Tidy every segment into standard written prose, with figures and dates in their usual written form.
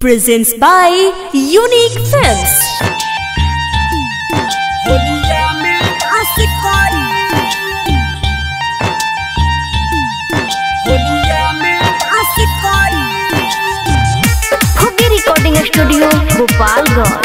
presents by Unique Films. खुगी recording studio Gopalganj.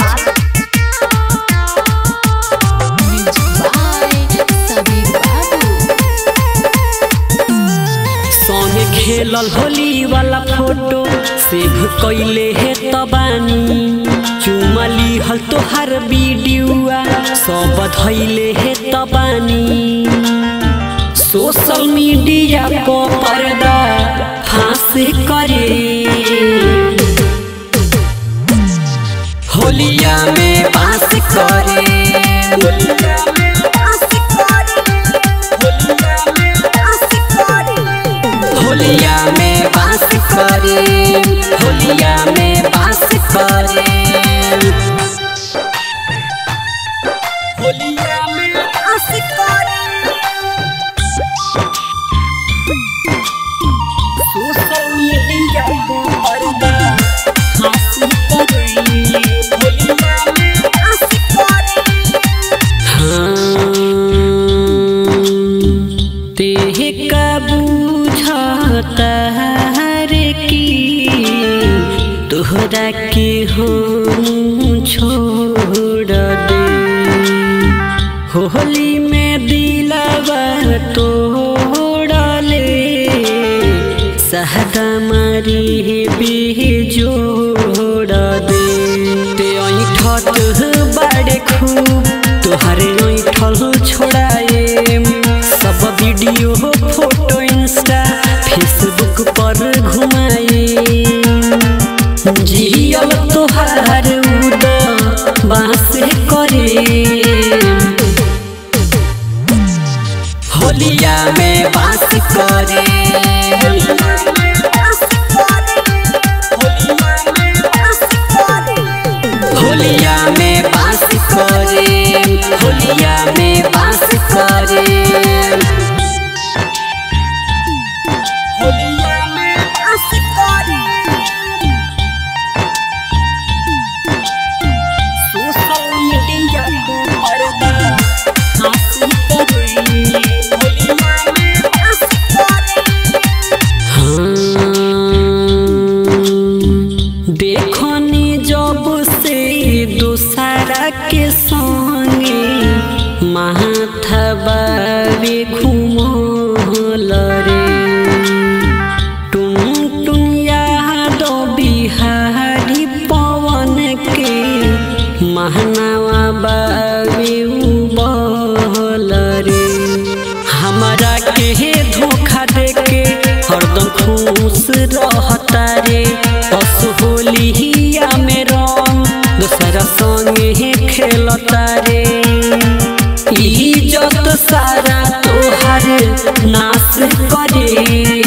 संगे खेलल होली वाला फोटो सेव कइले हे तबानी चुमली हल तोहर वीडियोआ सब धइले हे तबानी सोशल मीडिया को पर्दा फांस करे होलिया में पास करे होलिया में बास करे होलिया में बास करे होलिया में बास करे सोशल मीडिया को पर्दा फांस करे होलिया में बास करे तेहे काबू तारे की तोहरा के हम छोड़ दे होली में दिलवा तोड़ ले सहदा मारी बेजोड़ दे ते ऐठत बड़े खूब तोहरे ऐठल छोड़ाए सब वीडियो फोटो इंस्टा फेसबुक पर घुमाए जियल तोहार उद बास करे होलिया में बास करे होलिया में बास करे होलिया में बास करे देखनी जब से दूसरा के संगे माथा बाबे घूमल रे टुन टुन याद बिहारी पवन के महनावा बाबे उबल रे हमरा के धोखा देके हरदम खुश रहता रे होलिया में रंग दूसरा संगे खेलता रे इज्जत सारा तोहर नाश करे।